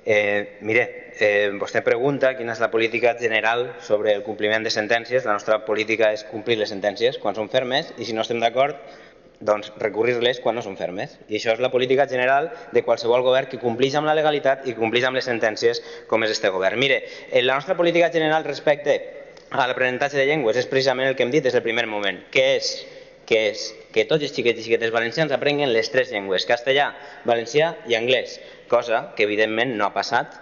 Mire, vostè pregunta quina és la política general sobre el compliment de sentències. La nostra política és complir les sentències quan són fermes i si no estem d'acord, doncs recurrir-les quan no són fermes. I això és la política general de qualsevol govern que compleix amb la legalitat i compleix amb les sentències com és este govern. Mire, la nostra política general respecte a l'aprenentatge de llengües és precisament el que hem dit des del primer moment, que és que tots els xiquets i xiquetes valencians aprenguen les tres llengües, castellà, valencià i anglès, cosa que evidentment no ha passat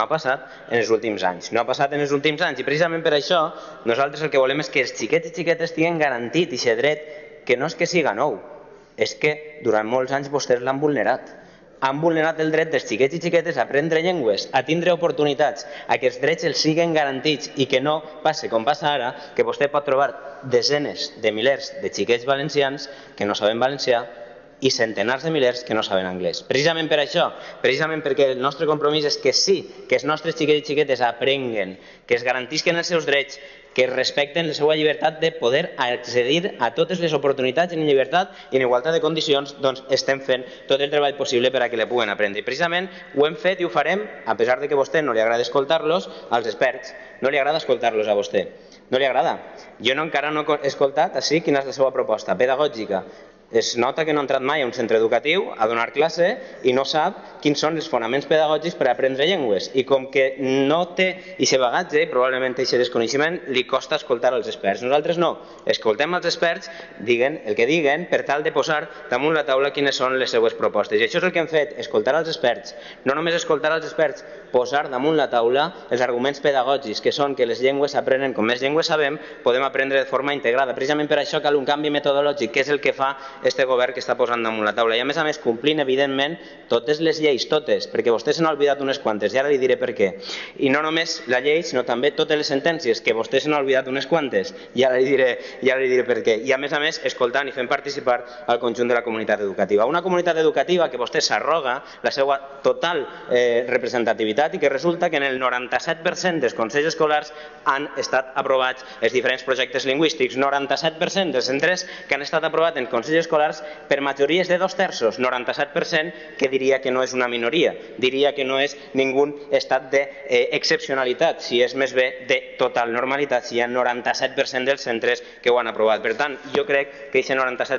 en els últims anys. No ha passat en els últims anys i precisament per això nosaltres el que volem és que els xiquets i xiquetes tinguin garantit aquest dret, que no és que siga nou, és que durant molts anys vostès l'han vulnerat. Han vulnerat el dret dels xiquets i xiquetes a aprendre llengües, a tindre oportunitats, a que els drets els siguin garantits i que no passi com passa ara, que vostè pot trobar desenes de milers de xiquets valencians que no saben valencià i centenars de milers que no saben anglès. Precisament per això, precisament perquè el nostre compromís és que sí, que els nostres xiquets i xiquetes aprenguen, que es garantisquen els seus drets, que respecten la seva llibertat de poder accedir a totes les oportunitats en llibertat i en igualtat de condicions, doncs estem fent tot el treball possible per a que la puguen aprendre. I precisament ho hem fet i ho farem, a pesar de que a vostè no li agrada escoltar-los, als experts. No li agrada escoltar-los a vostè. No li agrada. Jo encara no he escoltat així quina és la seva proposta pedagògica. Es nota que no ha entrat mai a un centre educatiu a donar classe i no sap quins són els fonaments pedagògics per aprendre llengües. I com que no té aquest bagatge, probablement aquest desconeixement, li costa escoltar els experts. Nosaltres no. Escoltem els experts, diguen el que diguen, per tal de posar damunt la taula quines són les seues propostes. I això és el que hem fet, escoltar els experts. No només escoltar els experts, posar damunt la taula els arguments pedagògics, que són que les llengües s'aprenen, com més llengües sabem, podem aprendre de forma integrada. Precisament per això cal un canvi metodològic, que és el que fa este govern que està posant damunt la taula. I a més, complint, evidentment, totes les lleis, totes, perquè vostè se n'ha oblidat unes quantes, i ara li diré per què. I no només la llei, sinó també totes les sentències, que vostè se n'ha oblidat unes quantes, i ara li diré per què. I a més, escoltant i fent participar al conjunt de la comunitat educativa. Una comunitat educativa que vostè s'arroga la seva total representativitat i que resulta que en el 97% dels consells escolars han estat aprovats els diferents projectes lingüístics. 97% dels centres que han estat aprovats en consells escolars per majories de 2/3, 97%, que diria que no és una minoria, diria que no és ningú estat d'excepcionalitat, si és més bé de total normalitat, si hi ha 97% dels centres que ho han aprovat. Per tant, jo crec que aquest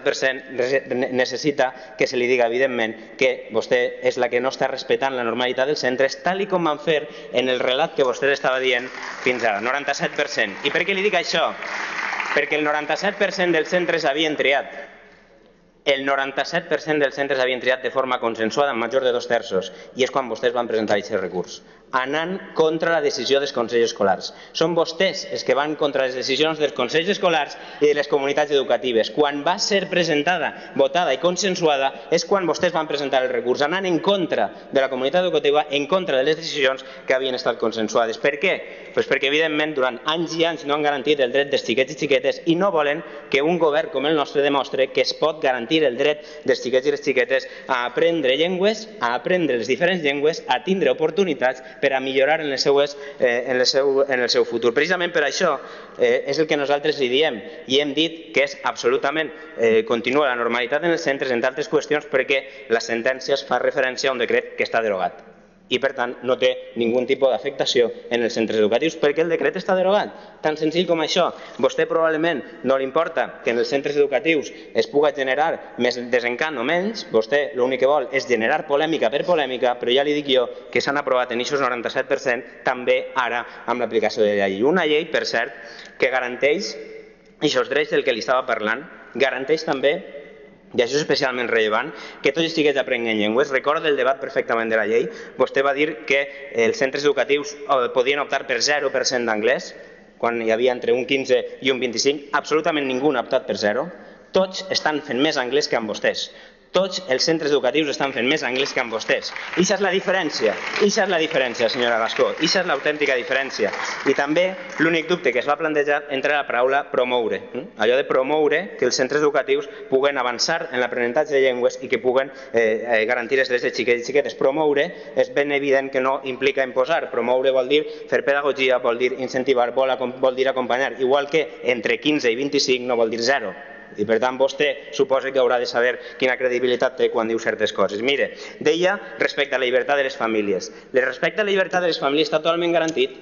97% necessita que se li diga, evidentment, que vostè és la que no està respectant la normalitat dels centres, tal com van fer en el relat que vostè estava dient fins ara, 97%. I per què li dic això? Perquè el 97% dels centres havien triat. El 97% dels centres havien triat de forma consensuada amb major de 2/3, i és quan vostès van presentar aquest recurs, anant contra la decisió dels consells escolars. Són vostès els que van contra les decisions dels consells escolars i de les comunitats educatives. Quan va ser presentada, votada i consensuada és quan vostès van presentar el recurs, anant en contra de la comunitat educativa, en contra de les decisions que havien estat consensuades. Per què? Doncs perquè, evidentment, durant anys i anys no han garantit el dret dels xiquets i xiquetes i no volen que un govern com el nostre demostri que es pot garantir el dret dels xiquets i les xiquetes a aprendre llengües, a aprendre les diferents llengües, a tindre oportunitats per a millorar en el seu futur. Precisament per això és el que nosaltres li diem i hem dit que és absolutament continua la normalitat en els centres, entre altres qüestions perquè la sentència fa referència a un decret que està derogat i per tant no té ningun tipus d'afectació en els centres educatius perquè el decret està derogat, tan senzill com això. Vostè probablement no li importa que en els centres educatius es pugui generar més desencant o menys, vostè l'únic que vol és generar polèmica per polèmica, però ja li dic jo que s'han aprovat en aquests 97% també ara amb l'aplicació de la llei. Una llei, per cert, que garanteix aquests drets del que li estava parlant, garanteix també, i això és especialment rellevant, que tots els xiquets aprenguen llengües. Recorda el debat perfectament de la llei. Vostè va dir que els centres educatius podien optar per 0% d'anglès, quan hi havia entre un 15 i un 25. Absolutament ningú ha optat per 0. Tots estan fent més anglès que amb vostès. Tots els centres educatius estan fent més anglès que amb vostès. I això és la diferència. Això és la diferència, senyora Gascó. Això és l'autèntica diferència. I també l'únic dubte que es va plantejar entre la paraula promoure. Allò de promoure que els centres educatius puguen avançar en l'aprenentatge de llengües i que puguen garantir els drets de xiquets i xiquetes. Promoure és ben evident que no implica imposar. Promoure vol dir fer pedagogia, vol dir incentivar, vol dir acompanyar. Igual que entre 15 i 25 no vol dir 0. i per tant vostè suposa que haurà de saber quina credibilitat té quan diu certes coses. Mire, deia respecte a la llibertat de les famílies. El respecte a la llibertat de les famílies està totalment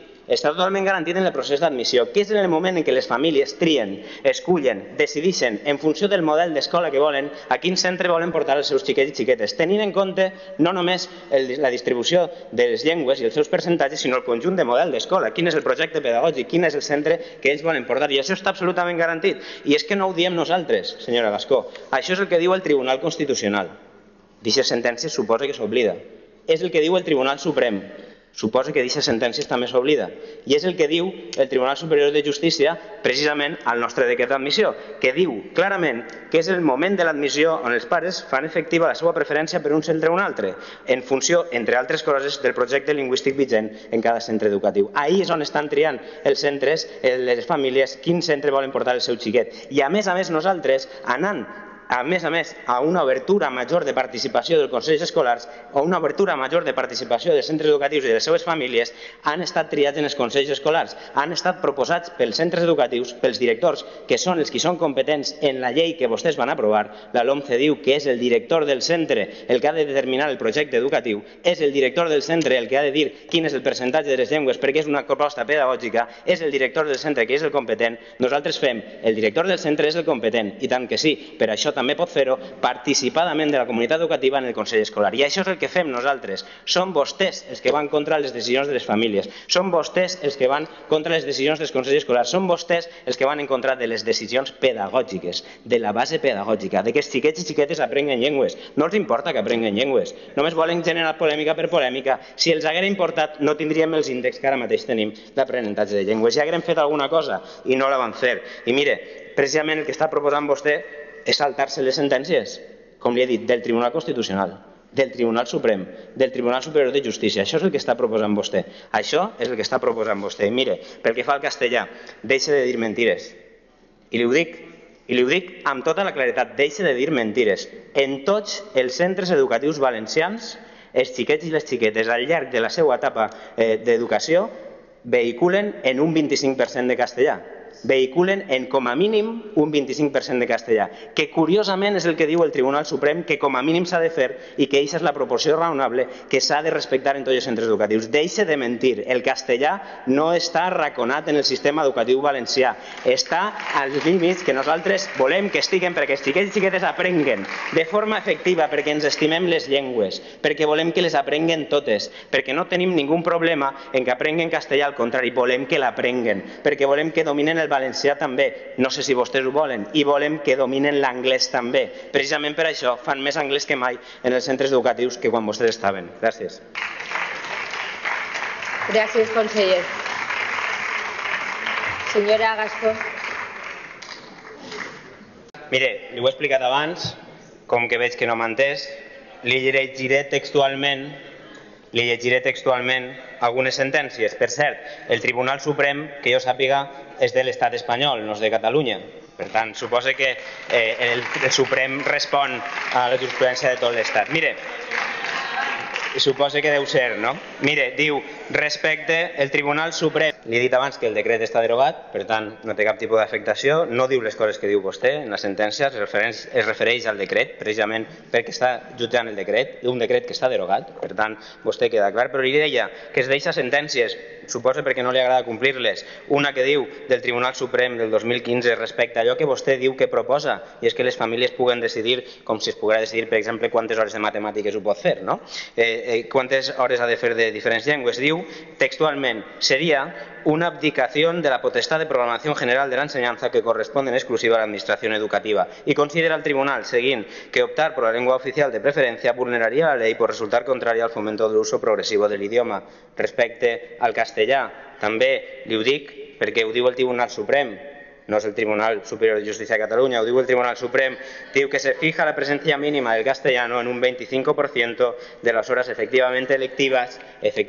garantit en el procés d'admissió, que és en el moment en què les famílies trien, escullen, decideixen en funció del model d'escola que volen a quin centre volen portar els seus xiquets i xiquetes, tenint en compte no només la distribució de les llengües i els seus percentatges, sinó el conjunt de model d'escola, quin és el projecte pedagògic, quin és el centre que ells volen portar, i això està absolutament garantit. I és que no ho diem nosaltres, senyora Gascó, això és el que diu el Tribunal Constitucional. D'aquestes sentències suposa que s'oblida. És el que diu el Tribunal Suprem. Suposa que d'aquestes sentències també s'oblida. I és el que diu el Tribunal Superior de Justícia precisament al nostre decret d'admissió, que diu clarament que és el moment de l'admissió on els pares fan efectiva la seva preferència per un centre o un altre, en funció, entre altres coses, del projecte lingüístic vigent en cada centre educatiu. Ahí és on estan triant els centres, les famílies, quin centre volen portar el seu xiquet. I a més, nosaltres, anant a més, a una obertura major de participació dels consells escolars o una obertura major de participació dels centres educatius i de les seves famílies, han estat triats en els consells escolars, han estat proposats pels centres educatius, pels directors, que són els que són competents en la llei que vostès van aprovar. La LOMCE diu que és el director del centre el que ha de determinar el projecte educatiu, és el director del centre el que ha de dir quin és el percentatge de les llengües perquè és una proposta pedagògica, és el director del centre que és el competent. Nosaltres fem, el director del centre és el competent, i tant que sí, per això també pot fer-ho participadament de la comunitat educativa en el Consell Escolar. I això és el que fem nosaltres. Són vostès els que van contra les decisions de les famílies. Són vostès els que van contra les decisions dels Consells Escolars. Són vostès els que van en contra de les decisions pedagògiques, de la base pedagògica, de que els xiquets i xiquetes aprenguen llengües. No els importa que aprenguen llengües. Només volen generar polèmica per polèmica. Si els haguera importat, no tindríem els índexs que ara mateix tenim d'aprenentatge de llengües. Ja haguem fet alguna cosa i no la van fer. I mire, precisament el que està proposant vostè és saltar-se les sentències, com li he dit, del Tribunal Constitucional, del Tribunal Suprem, del Tribunal Superior de Justícia. Això és el que està proposant vostè. Això és el que està proposant vostè. I mire, pel que fa al castellà, deixe de dir mentires. I li ho dic amb tota la claretat, deixe de dir mentires. En tots els centres educatius valencians, els xiquets i les xiquetes al llarg de la seva etapa d'educació vehiculen en un 25% de castellà. Vehiculen en com a mínim un 25% de castellà, que curiosament és el que diu el Tribunal Suprem que com a mínim s'ha de fer i que aquesta és la proporció raonable que s'ha de respectar en tots els centres educatius. Deixe de mentir, el castellà no està arraconat en el sistema educatiu valencià, està als límits que nosaltres volem que estiguen perquè els xiquets i xiquetes aprenguen de forma efectiva, perquè ens estimem les llengües, perquè volem que les aprenguen totes, perquè no tenim ningú problema en que aprenguen castellà, al contrari, volem que l'aprenguen, perquè volem que dominen el valencià també, no sé si vostès ho volen, i volem que dominen l'anglès també. Precisament per això fan més anglès que mai en els centres educatius que quan vostès estaven. Gràcies. Gràcies, conseller. Senyora Gascó. Mire, li ho he explicat abans, com que veig que no m'ha entès, li llegiré textualment algunes sentències. Per cert, el Tribunal Suprem, que jo sàpiga, és de l'estat espanyol, no és de Catalunya. Per tant, suposa que el Suprem respon a la jurisprudència de tot l'estat. Mire, suposa que deu ser, no? Mire, diu, respecte el Tribunal Suprem. Li he dit abans que el decret està derogat, per tant, no té cap tipus d'afectació, no diu les coses que diu vostè en la sentència, es refereix al decret, precisament perquè està jutjant el decret, un decret que està derogat, per tant, vostè queda clar, però li deia que es deixa sentències, suposa perquè no li agrada complir-les, una que diu del Tribunal Suprem del 2015 respecte a allò que vostè diu que proposa, i és que les famílies puguen decidir, com si es poguera decidir, per exemple, quantes hores de matemàtiques ho pot fer, no? Quantes hores ha de fer de diferents llengües. Diu textualment, sería una abdicación de la potestad de programación general de la enseñanza que corresponde en exclusiva a la administración educativa. Y considera el tribunal, seguint, que optar por la lengua oficial de preferencia vulneraría la ley por resultar contraria al fomento del uso progresivo del idioma. Respecte al castellà, també li ho dic perquè ho diu el Tribunal Suprem, no és el Tribunal Superior de Justícia de Catalunya, ho diu el Tribunal Suprem, diu que se fija la presencia mínima del castellano en un 25% de las horas efectivamente electivas,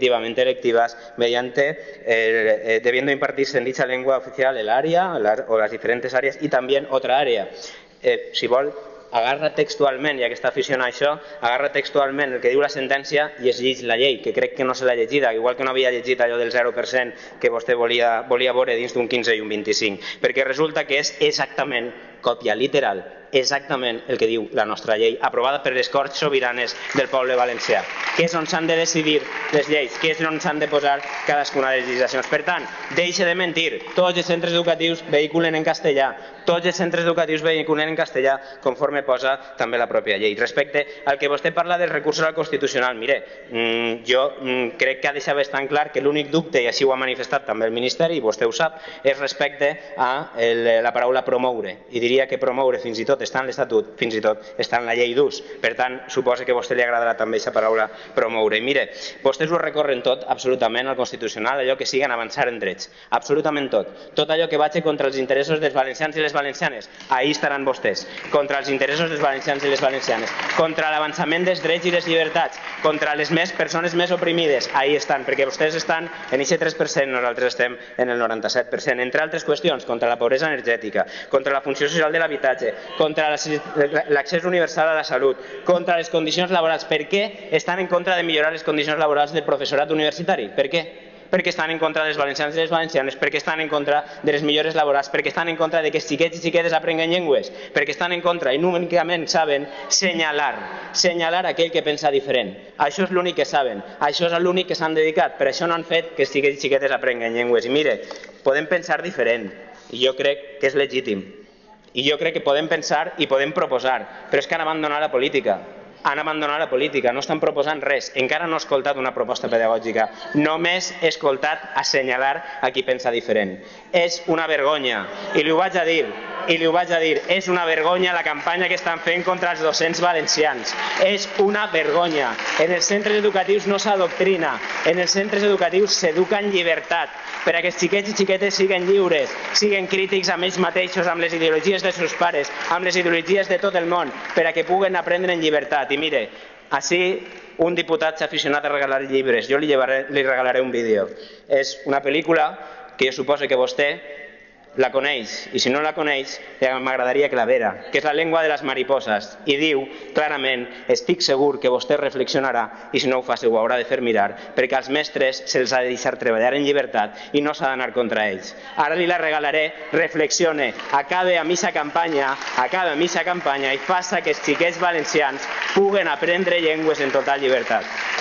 debiendo impartirse en dicha lengua oficial el área o las diferentes áreas y también otra área. Si vol, agarra textualment, ja que està aficionat a això, agarra textualment el que diu la sentència i es llegeix la llei, que crec que no se l'ha llegida, igual que no havia llegit allò del 0% que vostè volia veure dins d'un 15 i un 25, perquè resulta que és exactament còpia literal exactament el que diu la nostra llei, aprovada per les Corts Sobiranes del poble valencià, que és on s'han de decidir les lleis, que és on s'han de posar cadascuna de les legislacions. Per tant, deixe de mentir, tots els centres educatius vehiculen en castellà, tots els centres educatius vehiculen en castellà, conforme posa també la pròpia llei. Respecte al que vostè parla dels recursos al Constitucional, mire, jo crec que ha deixat bastant clar que l'únic dubte, i així ho ha manifestat també el Ministeri, i vostè ho sap, és respecte a la paraula promoure, i diria que promoure fins i tot està en l'Estatut, fins i tot està en la llei d'ús. Per tant, suposo que a vostè li agradarà també aquesta paraula promoure. I mire, vostès ho recorren tot, absolutament, al Constitucional, allò que siguen avançar en drets, absolutament tot. Tot allò que vagi contra els interessos dels valencians i les valencianes, ahí estaran vostès, contra els interessos dels valencians i les valencianes, contra l'avançament dels drets i les llibertats, contra les persones més oprimides, ahí estan, perquè vostès estan en aquest 3%, nosaltres estem en el 97%, entre altres qüestions, contra la pobresa energètica, contra la funció social de l'habitatge, contra l'accés universal a la salut, contra les condicions laborals. Per què estan en contra de millorar les condicions laborals del professorat universitari? Per què? Perquè estan en contra dels valencians i les valencianes, perquè estan en contra de les millores laborals, perquè estan en contra de que els xiquets i xiquetes aprenguen llengües, perquè estan en contra i únicament saben senyalar aquell que pensa diferent. Això és l'únic que saben, això és l'únic que s'han dedicat, per això no han fet que els xiquets i xiquetes aprenguen llengües. I mire, podem pensar diferent, i jo crec que és legítim. I jo crec que podem pensar i podem proposar, però és que han abandonat la política. Han abandonat la política, no estan proposant res. Encara no he escoltat una proposta pedagògica, només he escoltat assenyalar a qui pensa diferent. És una vergonya, i li ho vaig a dir, és una vergonya la campanya que estan fent contra els docents valencians. És una vergonya. En els centres educatius no s'adoctrina, en els centres educatius s'educa en llibertat, per a que els xiquets i xiquetes siguin lliures, siguin crítics amb ells mateixos, amb les ideologies dels seus pares, amb les ideologies de tot el món, per a que puguen aprendre en llibertat. I mire, així un diputat s'ha aficionat a regalar llibres, jo li regalaré un vídeo. És una pel·lícula que jo suposo que vostè la coneix, i si no la coneix m'agradaria que la vera, que és La lengua de les mariposas, i diu clarament, estic segur que vostè reflexionarà, i si no ho fa ho haurà de fer mirar, perquè als mestres se'ls ha de deixar treballar en llibertat i no s'ha d'anar contra ells. Ara li la regalaré, reflexione, acabe amb aquesta campanya i faça que els xiquets valencians puguen aprendre llengües en total llibertat.